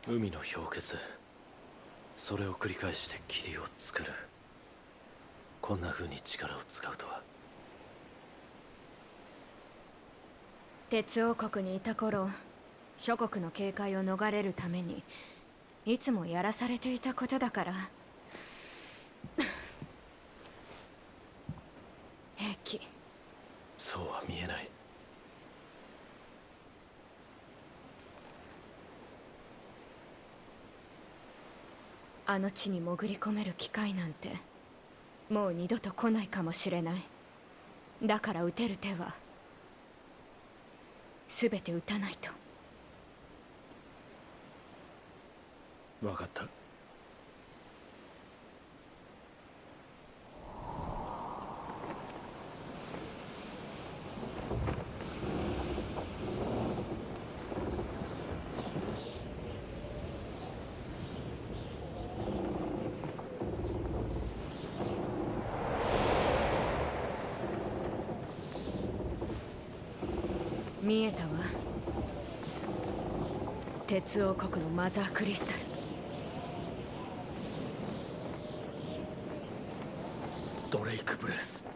海の氷結、それを繰り返して霧を作る。こんな風に力を使うとは。 鉄王国にいた頃、諸国の警戒を逃れるためにいつもやらされていたことだから平気。 そうは見えない。 あの地に潜り込める機会なんてもう二度と来ないかもしれない。だから撃てる手は全て撃たないと。 分かった。 見えたわ。鉄王国のマザークリスタル。 ドレイクブレス。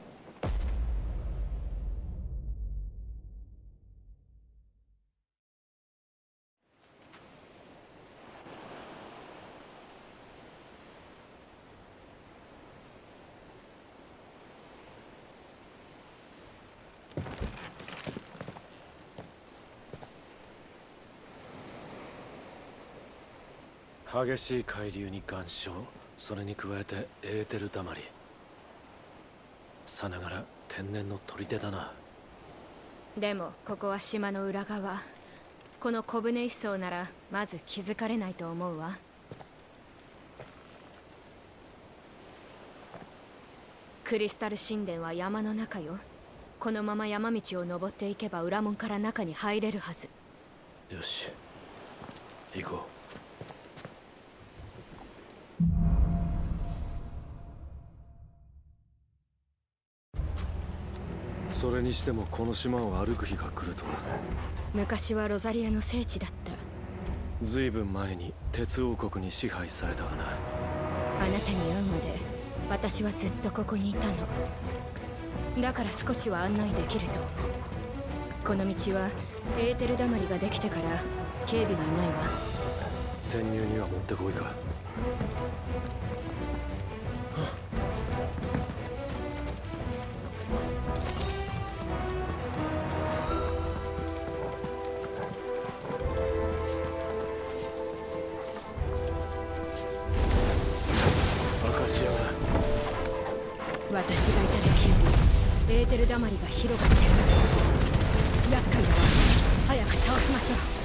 激しい海流に岩礁、それに加えてエーテルだまり。さながら天然の砦だな。 でもここは島の裏側。この小舟一艘ならまず気づかれないと思うわ。クリスタル神殿は山の中よ。このまま山道を登っていけば裏門から中に入れるはず。 よし、行こう。それにしてもこの島を歩く日が来るとは。 昔はロザリアの聖地だった。 ずいぶん前に鉄王国に支配されたがな。 あなたに会うまで私はずっとここにいたの。だから少しは案内できると。この道はエーテルだまりができてから警備はいないわ。 潜入にはもってこいか。 私がいた時よりエーテルだまりが広がってる。厄介だわ。早く倒しましょう。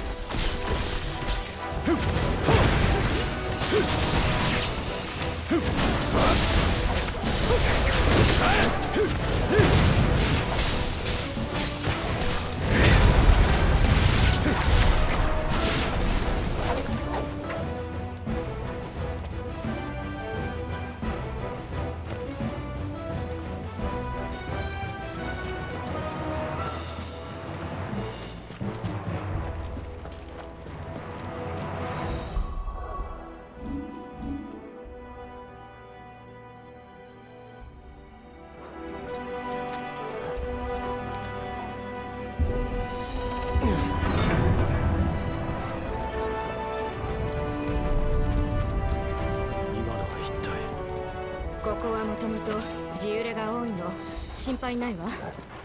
ここはもともと地揺れが多いの。心配ないわ。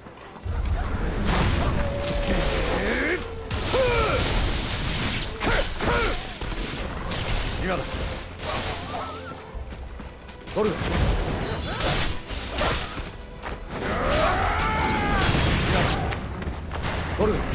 今だ。取る。取る。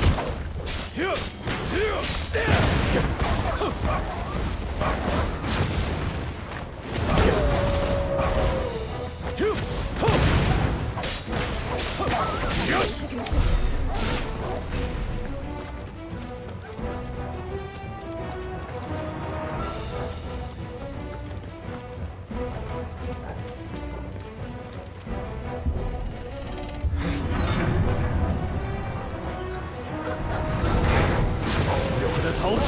倒す。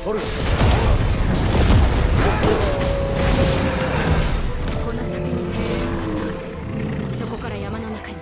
ホルこの先に庭園があったはず。そこから山の中に。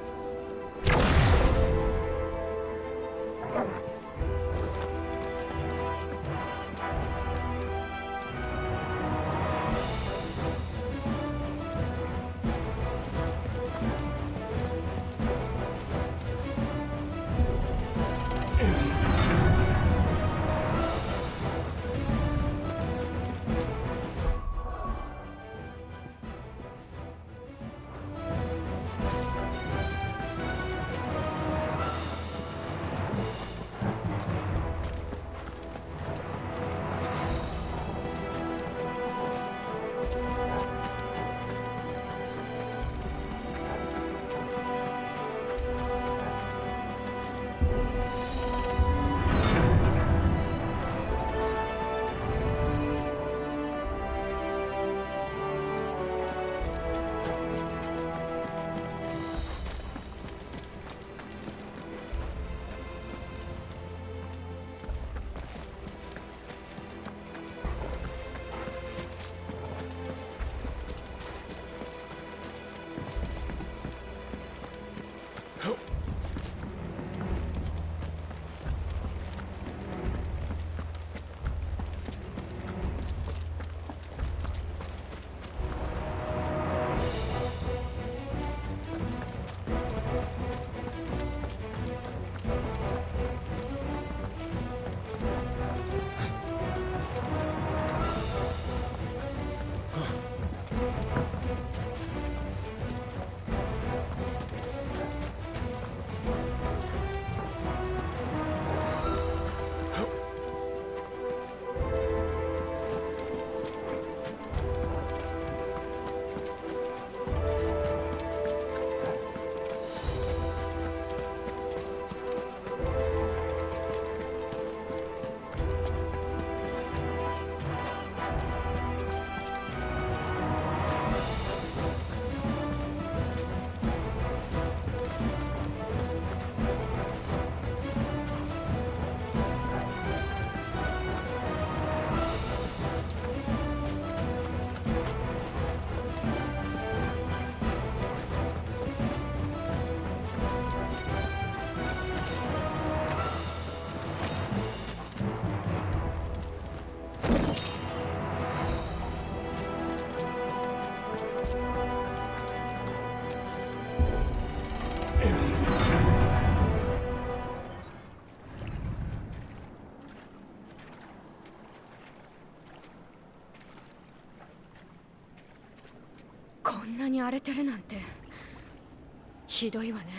こんなに荒れてるなんてひどいわね。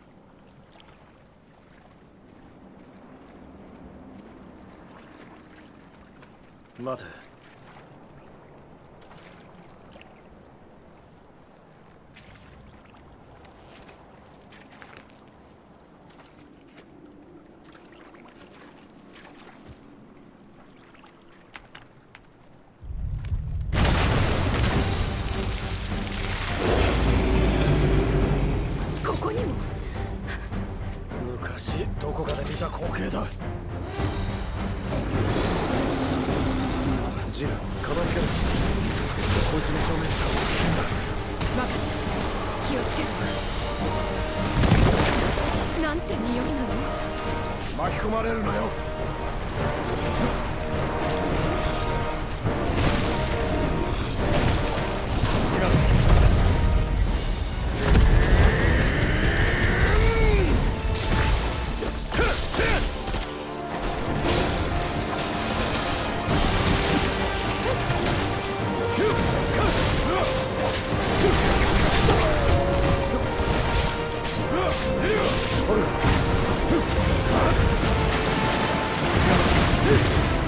待て。 ここにも。 昔どこかで見た光景だ。ジル、片付けです。こいつの正面に立つ。 分かった。気をつけろ。なんて匂いなの。 巻き込まれるなよ。ホル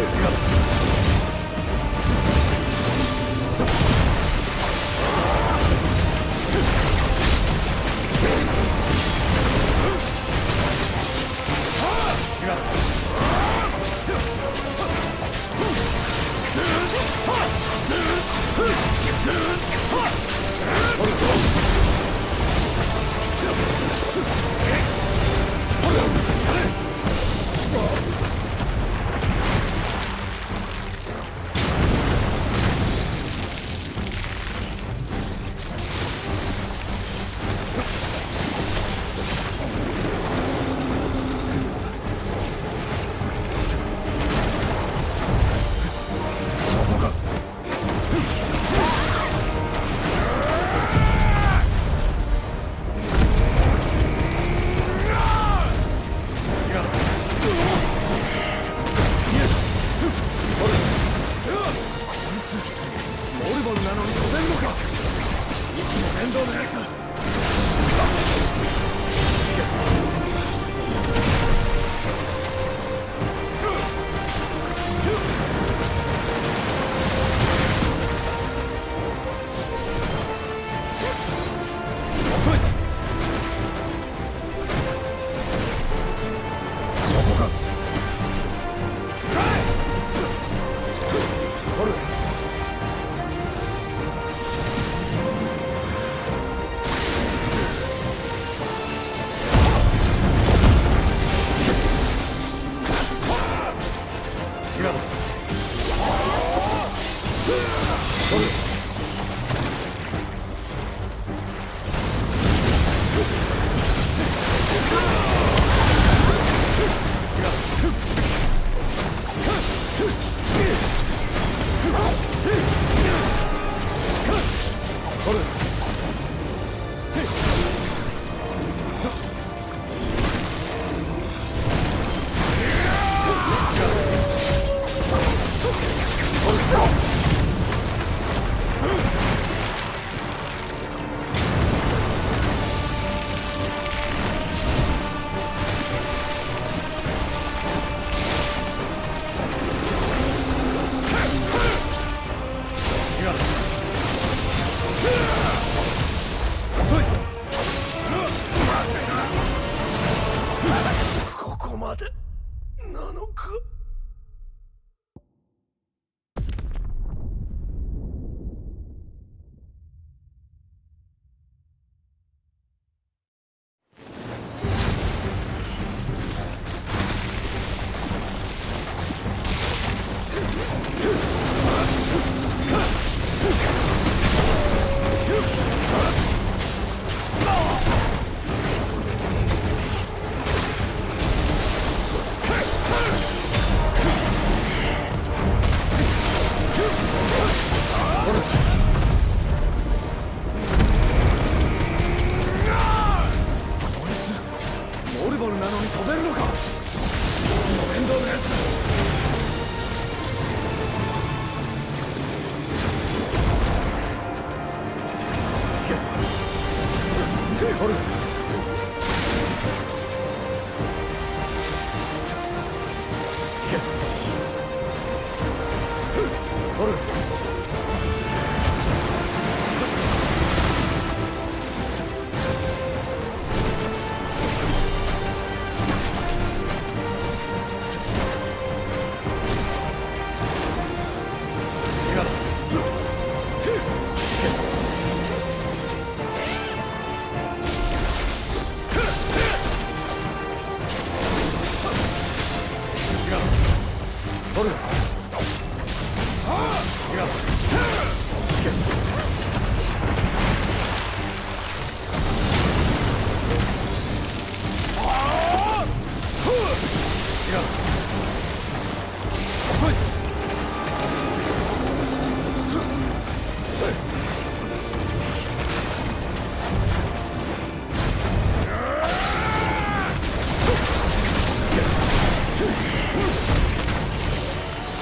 こ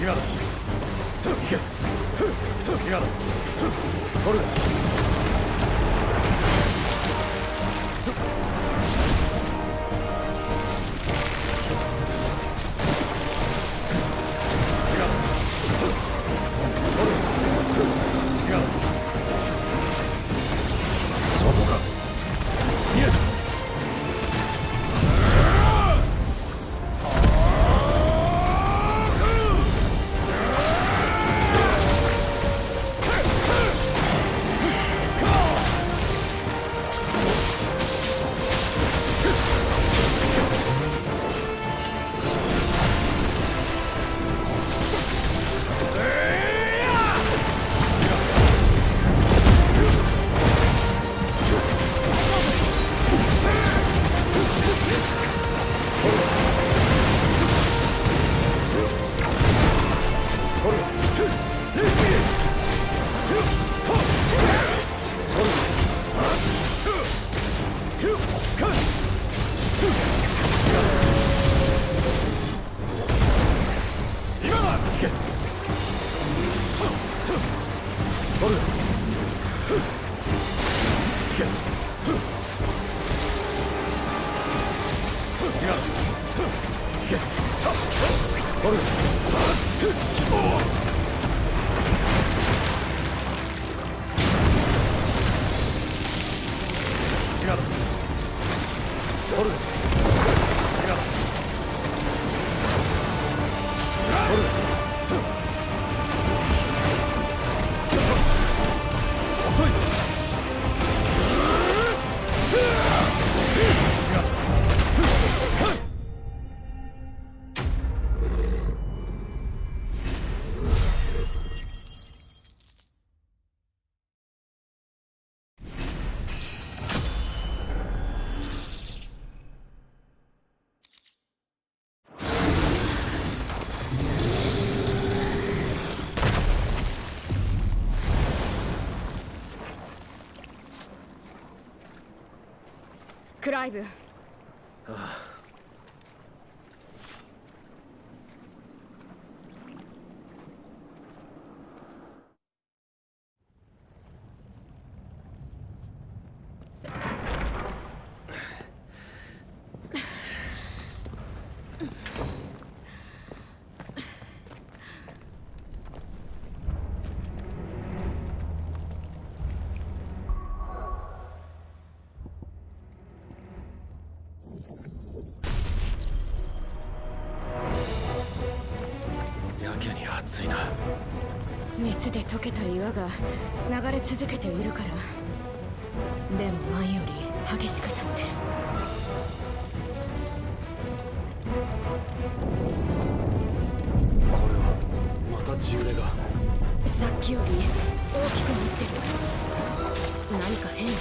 今だ。行け。今だ。取る。 クライブ。 暑いな。 熱で溶けた岩が流れ続けているから。でも前より激しくなってる。 これはまた地揺れが。 さっきより大きくなってる。何か変だ。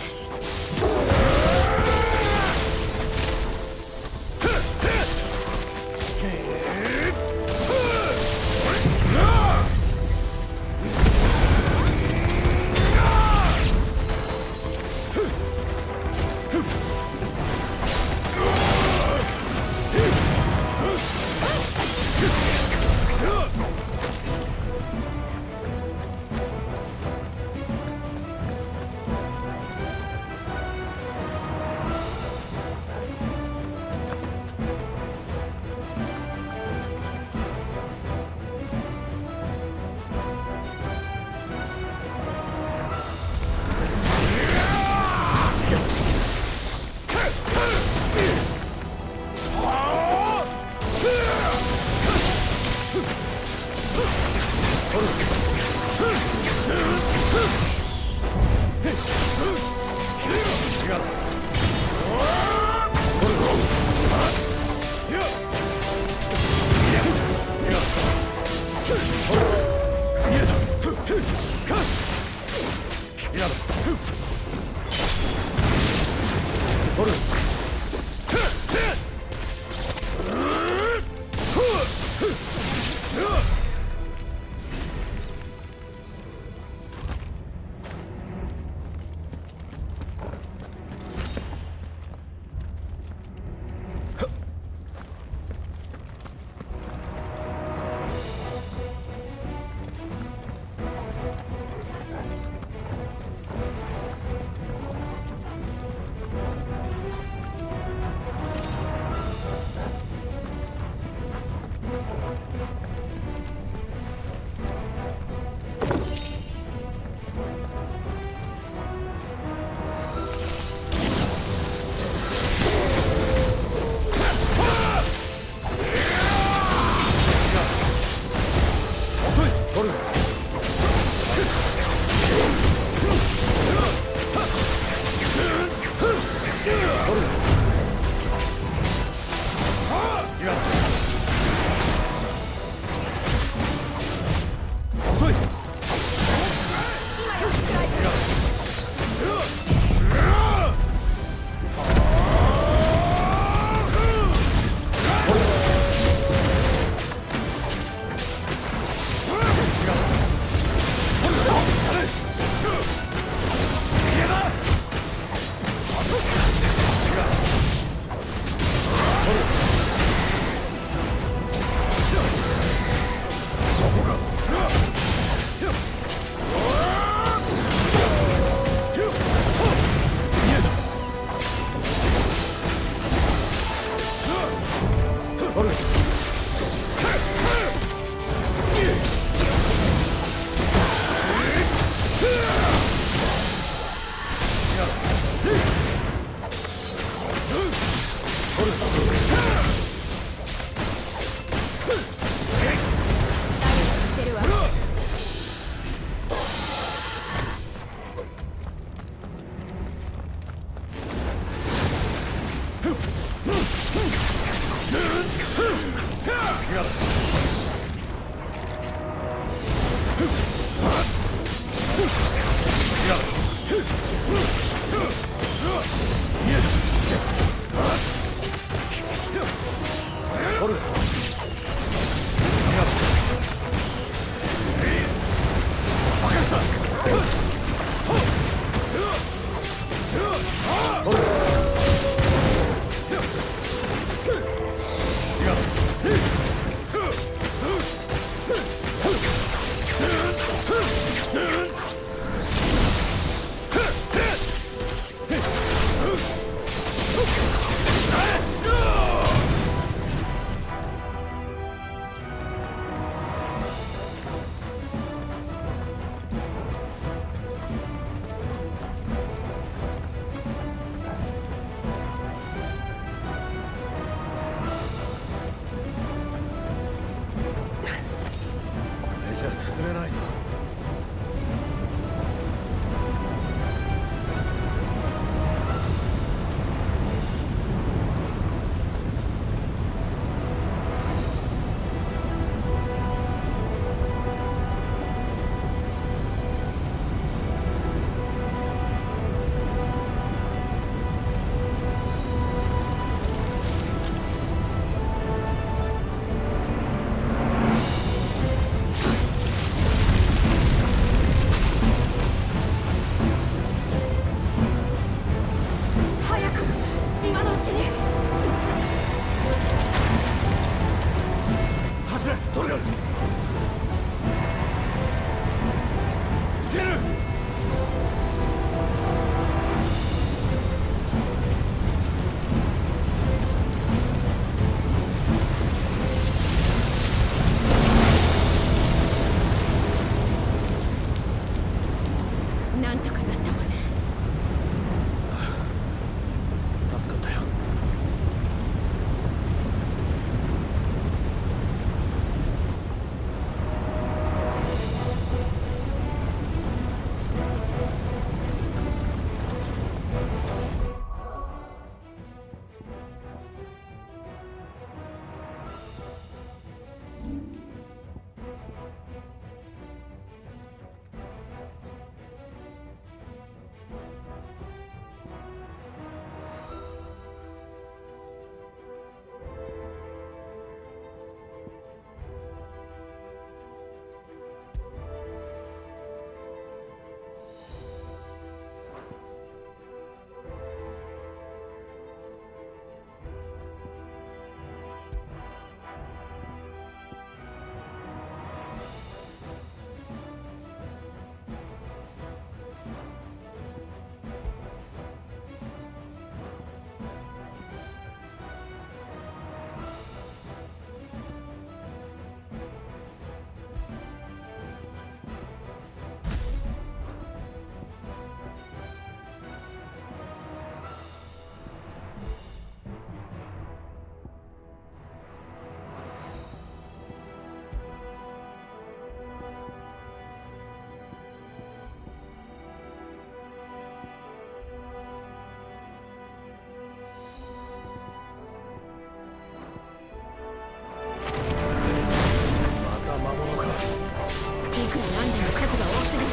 じゃ進めないぞ。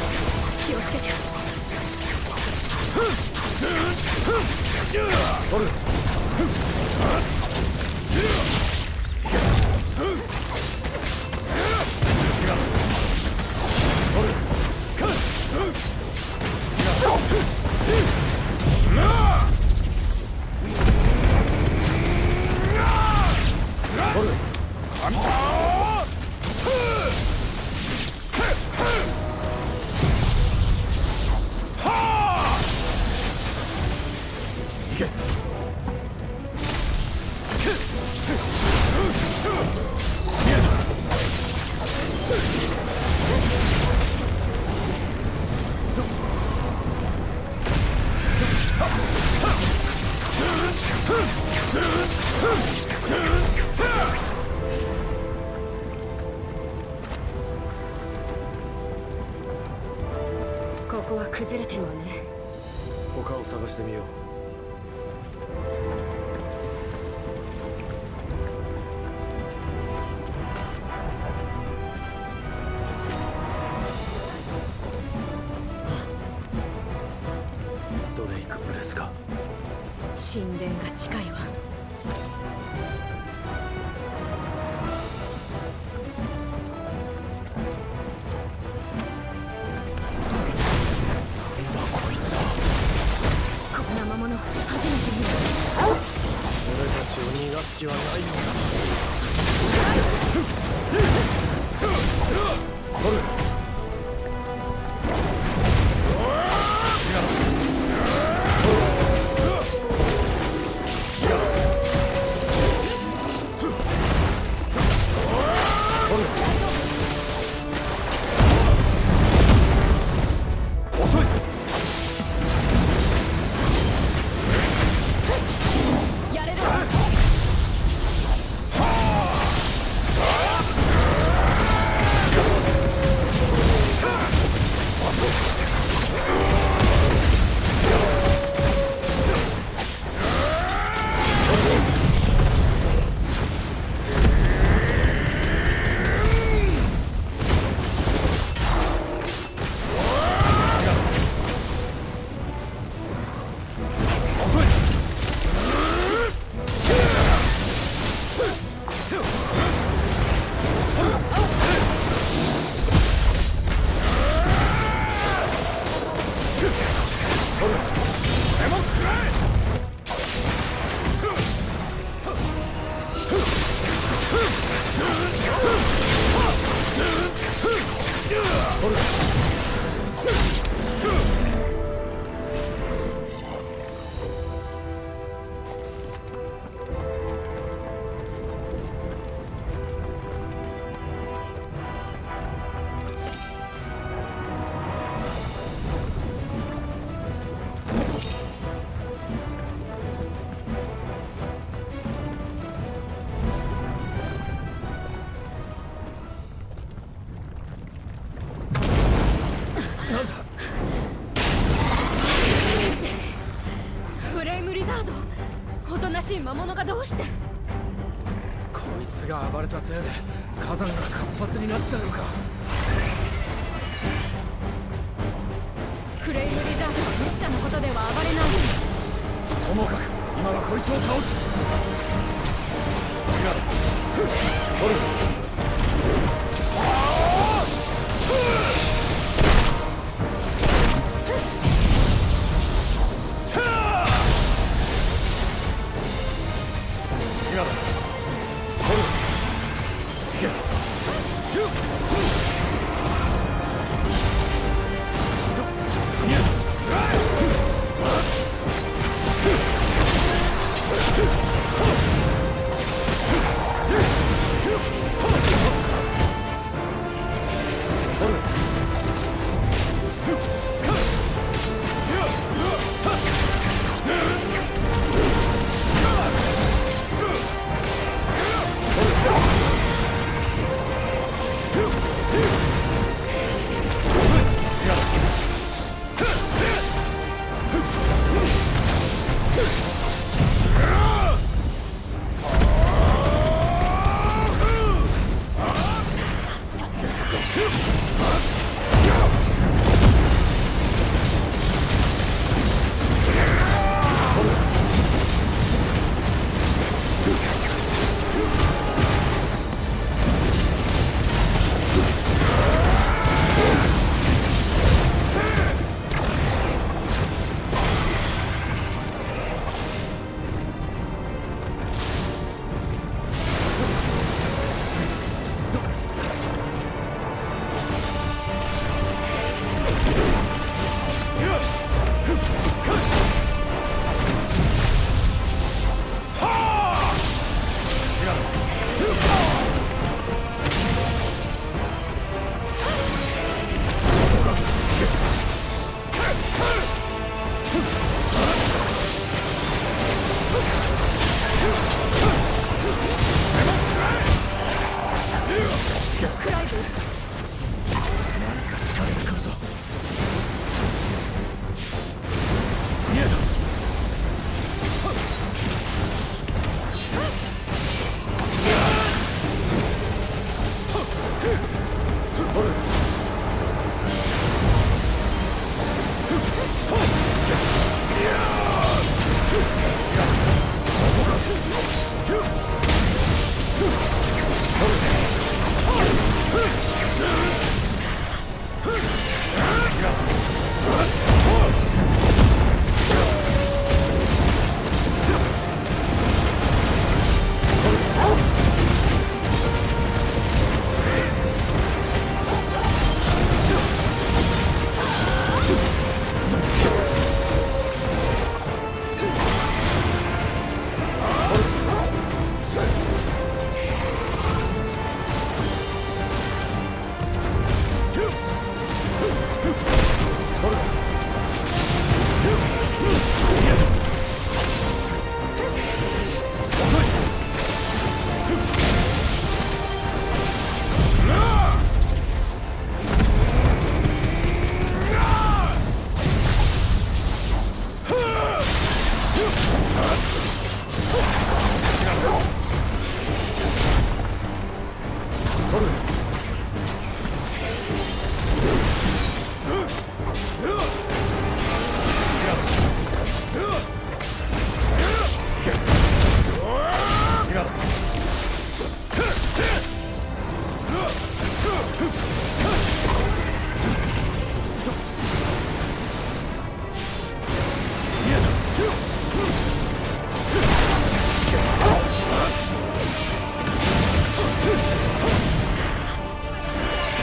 気をつけて。 取る。 ここは崩れてるわね。 他を探してみよう。ドレイクプレスか。 神殿が近いわ。こんな魔物初めて見る。 俺たちを逃がす気はないのだ。取る。 フレイムリザード、おとなしい魔物がどうして。 こいつが暴れたせいで火山が活発になったのか。 フレイムリザードはめったなことでは暴れない。 ともかく今はこいつを倒す。取る。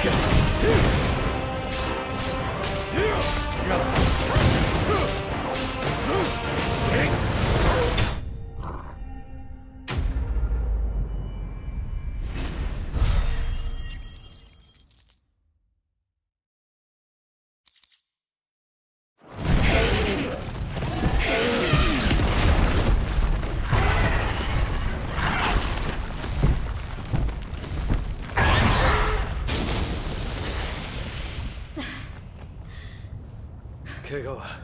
怪我は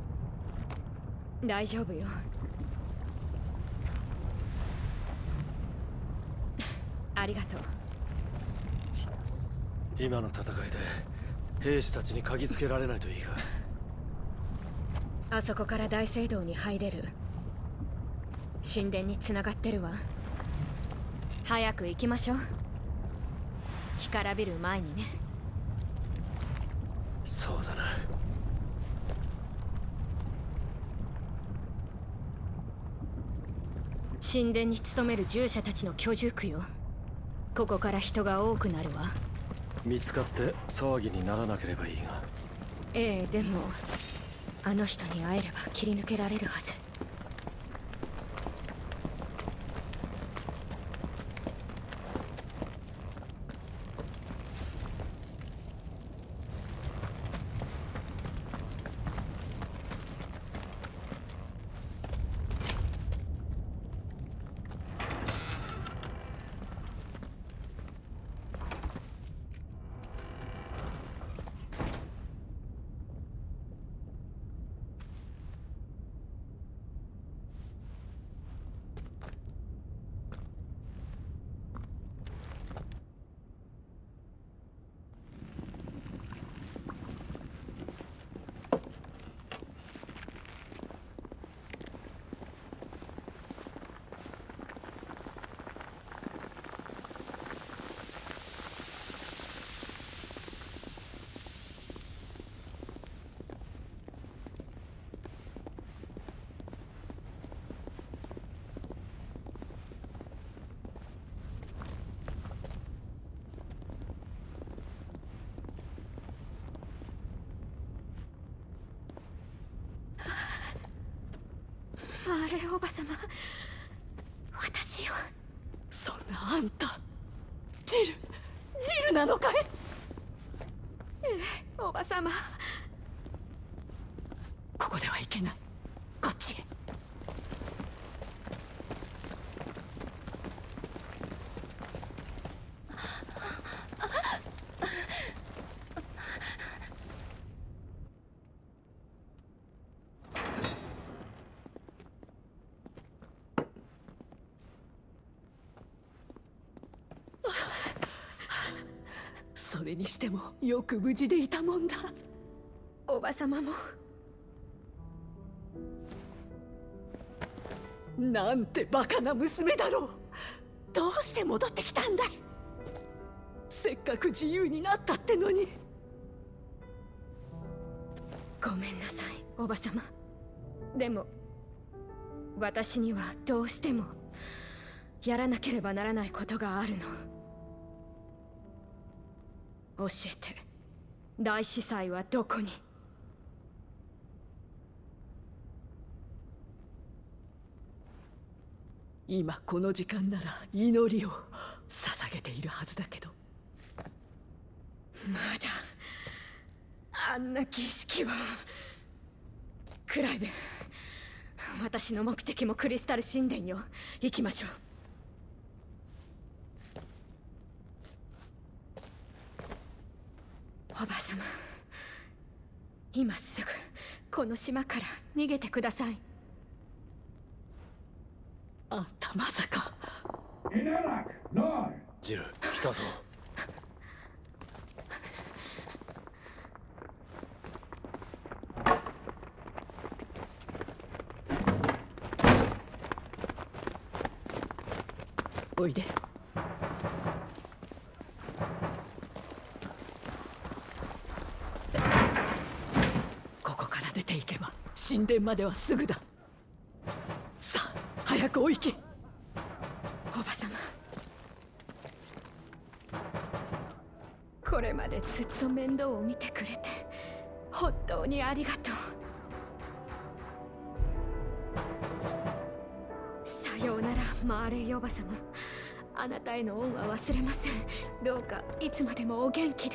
大丈夫よ。ありがとう。 今の戦いで兵士たちに嗅ぎつけられないといいが。 あそこから大聖堂に入れる。神殿に繋がってるわ。早く行きましょう。干からびる前にね。 そうだな。 神殿に勤める従者たちの居住区よ。ここから人が多くなるわ。 見つかって騒ぎにならなければいいが。 ええ、でもあの人に会えれば切り抜けられるはず。あれ、おばさま、私を。 そんなあんた、ジルなのかい？ ええ、おばさま。 ここではいけない。こっちへ。それにしてもよく無事でいたもんだ。 おばさまも。 なんてバカな娘だろう。どうして戻ってきたんだい。せっかく自由になったってのに。 ごめんなさい、おばさま。でも私にはどうしてもやらなければならないことがあるの。教えて、大司祭はどこに？ 今この時間なら祈りを捧げているはずだけど。 まだあんな儀式は。クライブ、私の目的もクリスタル神殿よ。行きましょう。おばさま、今すぐこの島から逃げてください。 あんたまさか。 ジル、来たぞ。 おいで。ここから出ていけば神殿まではすぐだ。さあ早くお行け。 おばさま、ここれまでずっと面倒を見てくれて本当にありがとう。さようならマーレイおばさま。あなたへの恩は忘れません。どうかいつまでもお元気で。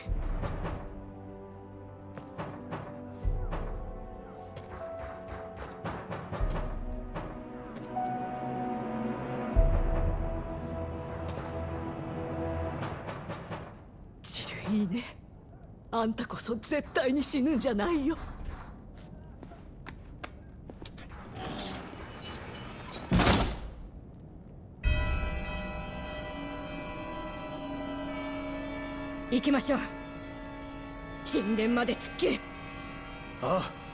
ジルいいね。あんたこそ絶対に死ぬんじゃないよ。 行きましょう。神殿まで突っ切れ。 ああ。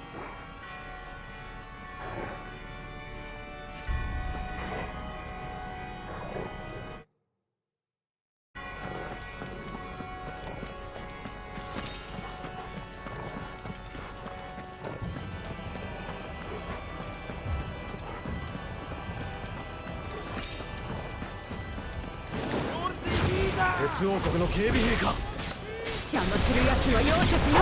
鉄王国の警備兵か。 邪魔する奴は容赦しない。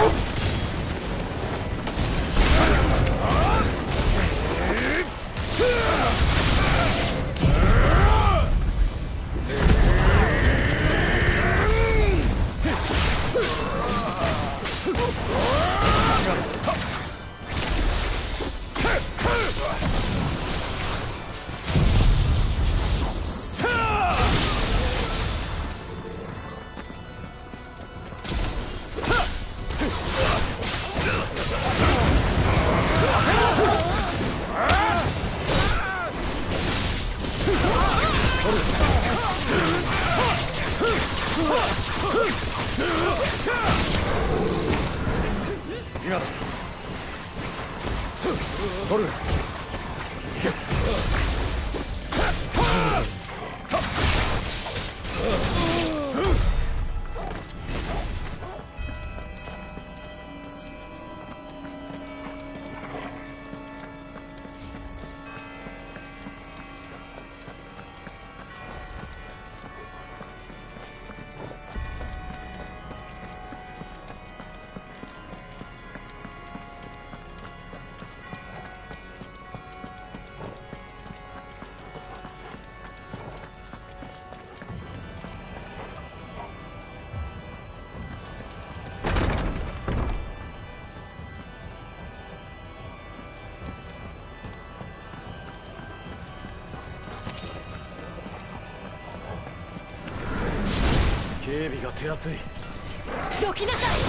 取る。警備が手厚い。 どきなさい。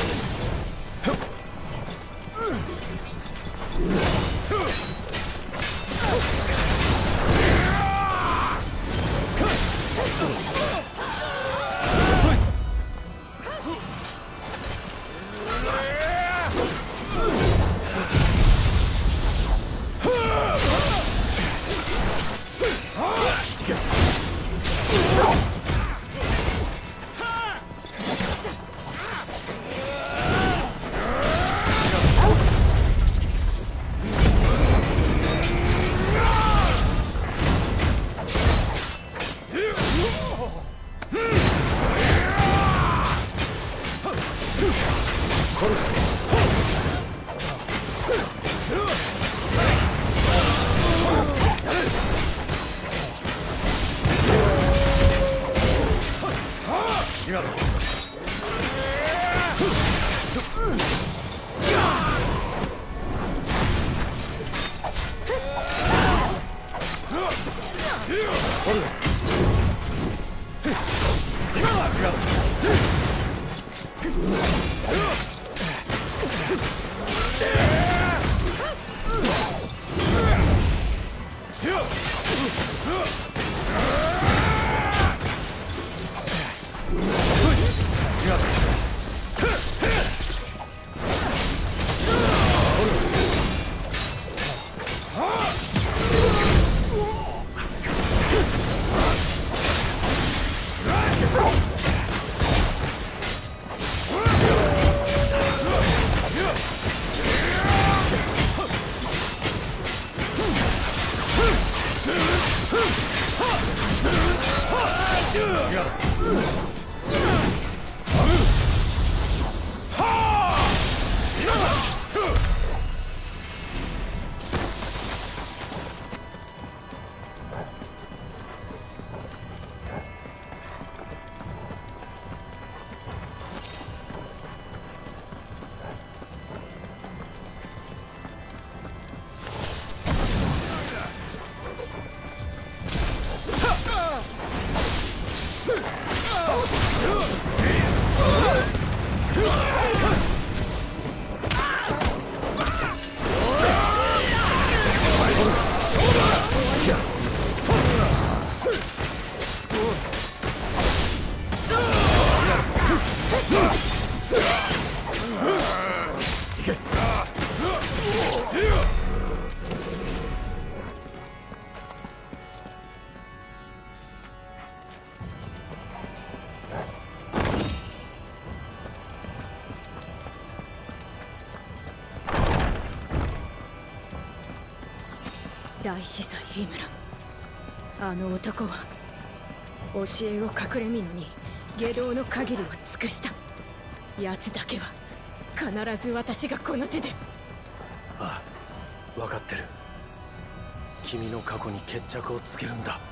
大司祭イムラン、あの男は教えを隠れみのに外道の限りを尽くした。奴だけは必ず私がこの手で。 ああ、分かってる。君の過去に決着をつけるんだ。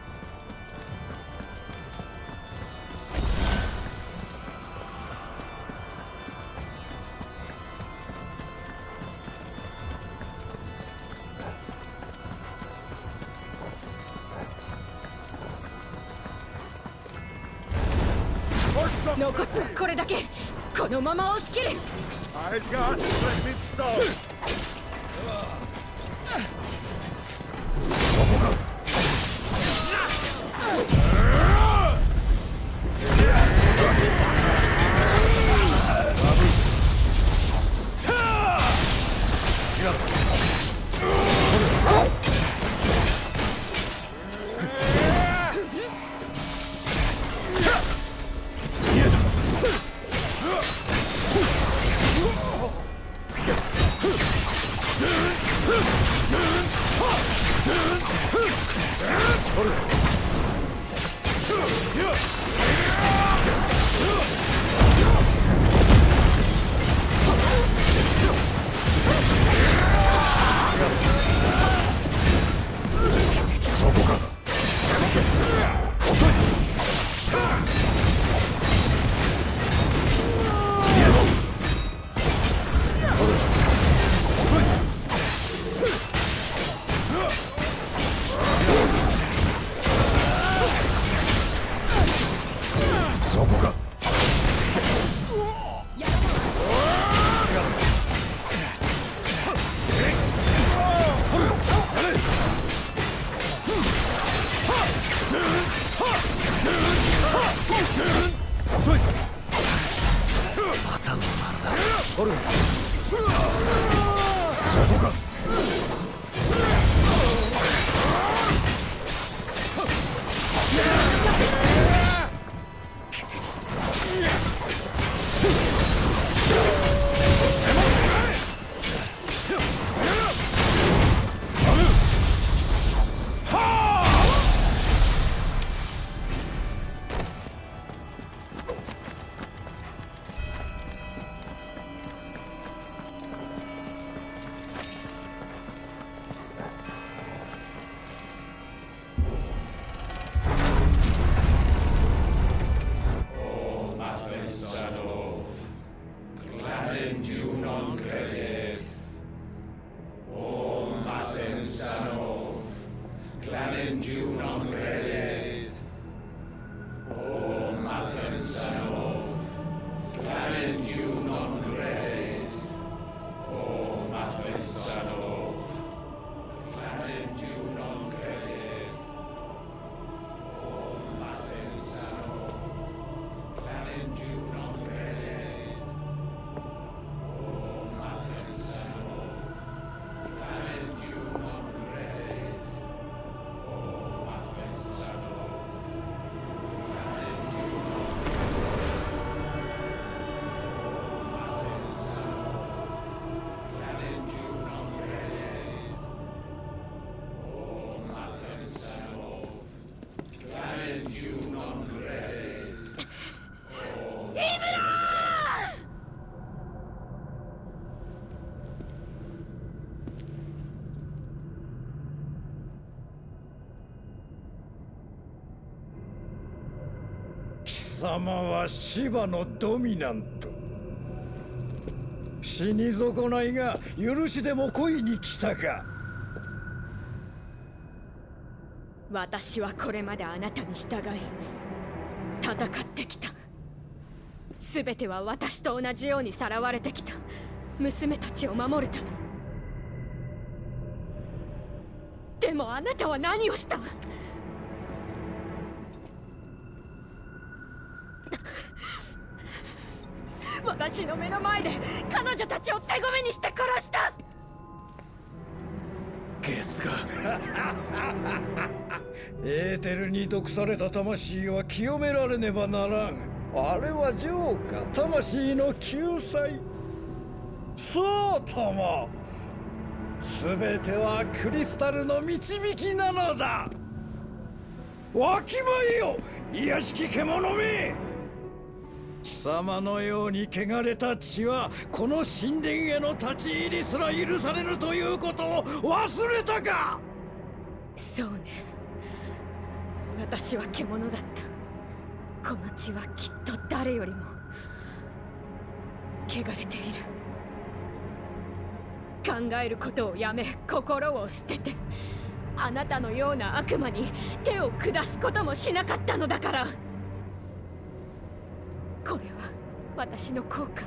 残すはこれだけ。このまま押し切れ。 貴様はシバのドミナント。死に損ないが許しでも恋に来たか。 私はこれまであなたに従い戦ってきた。全ては私と同じようにさらわれてきた娘たちを守るため。でもあなたは何をした？私の目の前で彼女たちを手ごめにして殺した。 ゲスがエーテルに毒された魂は清められねばならん。あれは浄化、魂の救済。そうとも全てはクリスタルの導きなのだ。わきまえよ、卑しき獣め。貴様のように汚れた血はこの神殿への立ち入りすら許されぬということを忘れたか。 そうね、私は獣だった。この血はきっと誰よりも汚れている。考えることをやめ、心を捨ててあなたのような悪魔に手を下すこともしなかったのだから。これは私の後悔。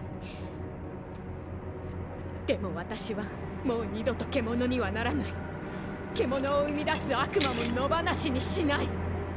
でも私はもう二度と獣にはならない。獣を生み出す悪魔も野放しにしない。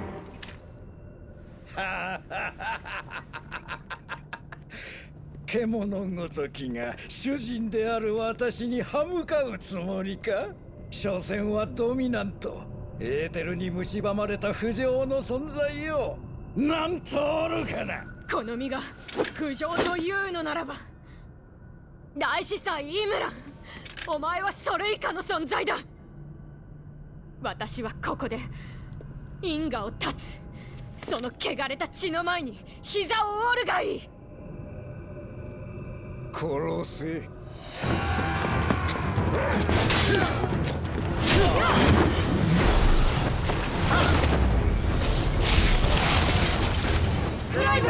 獣ごときが主人である私に歯向かうつもりか。所詮はドミナント、エーテルに蝕まれた不浄の存在よ。なんとおるかな。 この身が不浄というのならば、大司祭イムラン、お前はそれ以下の存在だ。私はここで因果を断つ。その汚れた血の前に膝を折るがいい。 殺せ。 クライブ！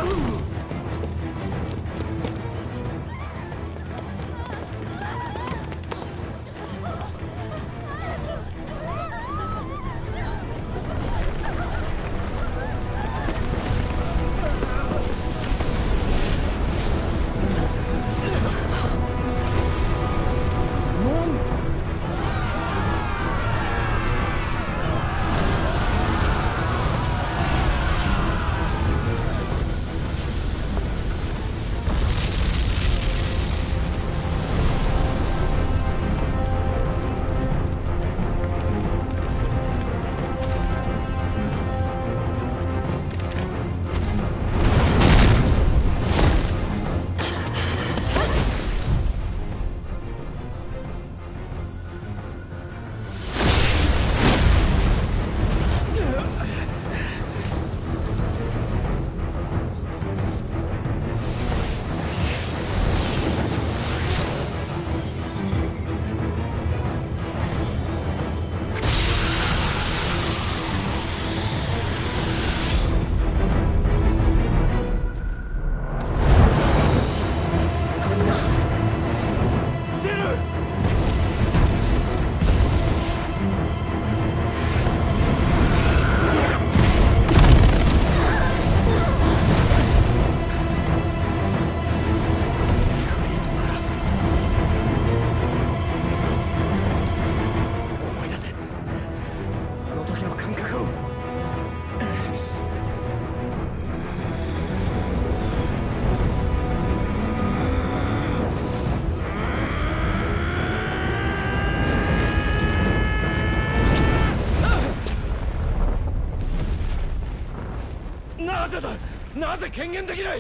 なぜ権限できない。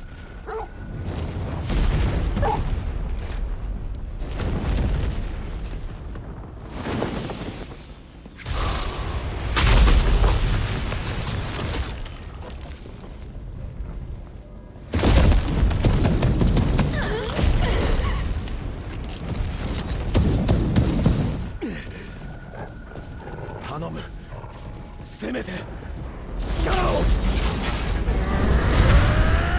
頼む、せめて力を。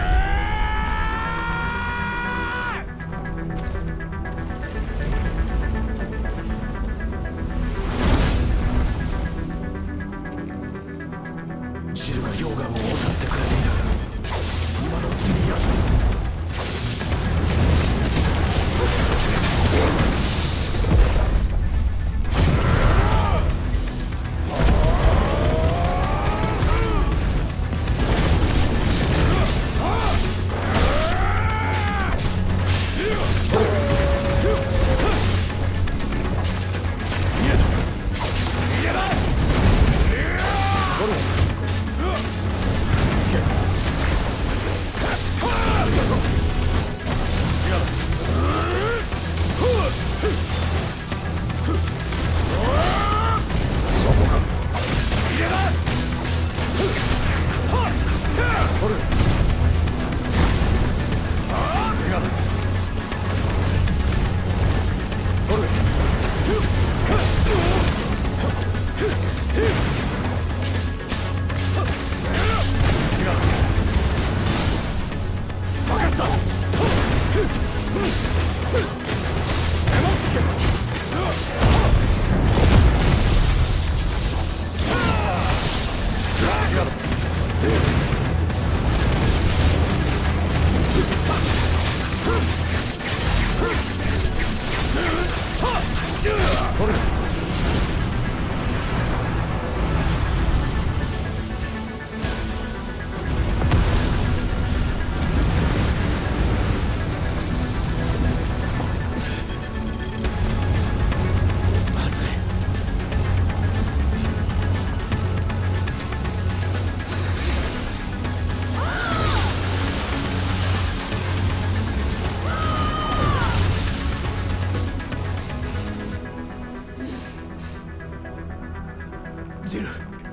ジル、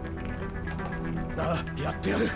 ああ、やってやる。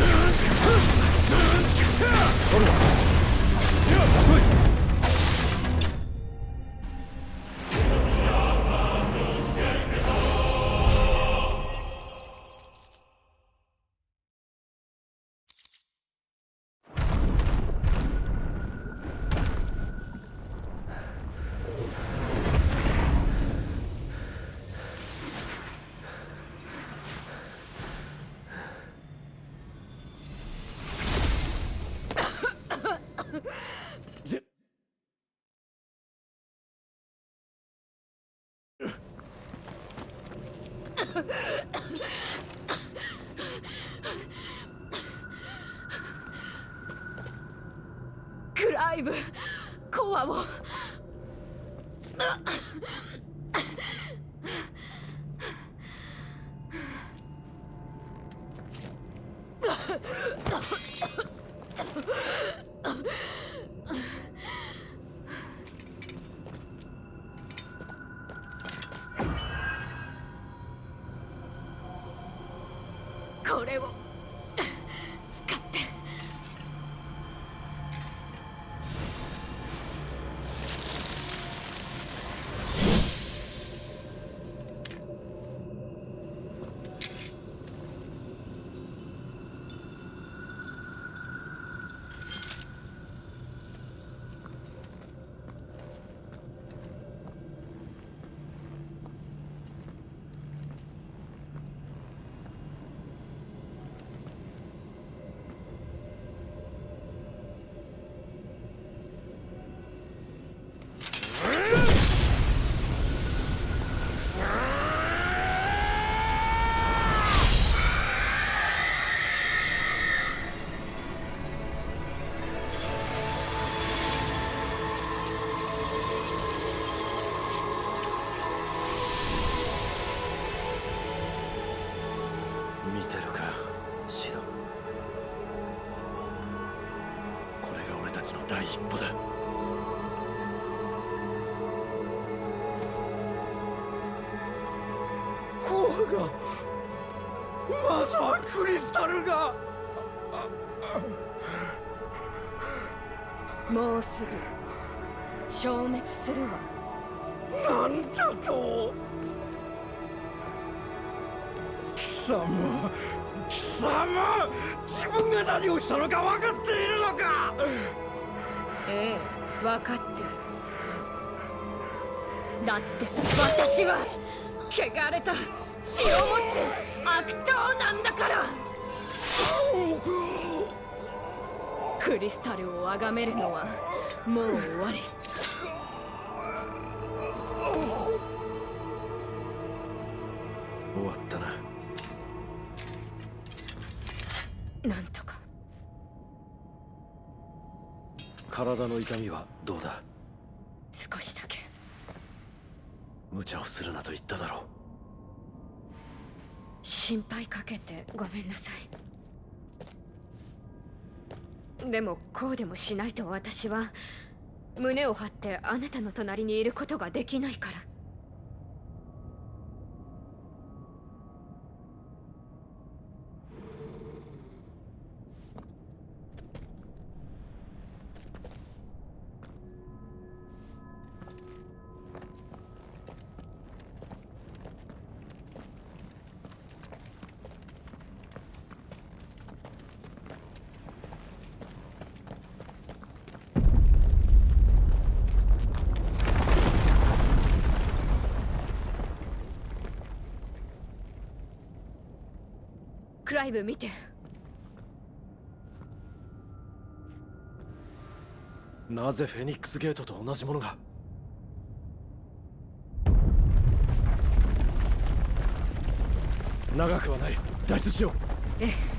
クライブ、コアを。これを使って。 見てるか、シド。これが俺たちの第一歩だ。 コアが、まさかクリスタルが。 もうすぐ消滅するわ。 なんだと。貴様、貴様、自分が何をしたのか分かっているのか。 ええ、分かってる。だって私は汚れた血を持つ悪党なんだから。クリスタルを崇めるのはもう終わり。 終わったな。 なんとか。 体の痛みはどうだ？ 少しだけ。 無茶をするなと言っただろう。 心配かけてごめんなさい。でもこうでもしないと私は胸を張ってあなたの隣にいることができないから。クライブ見て。 なぜフェニックスゲートと同じものが。長くはない。脱出しよう。 ええ。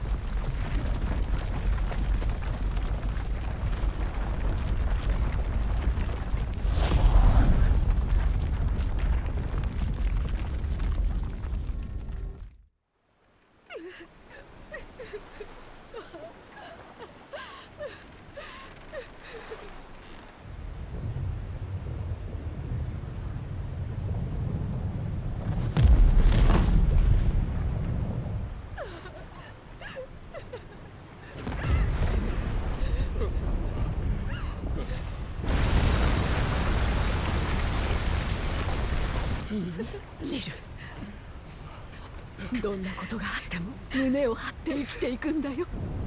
ジル。どんなことがあっても胸を張って生きていくんだよ。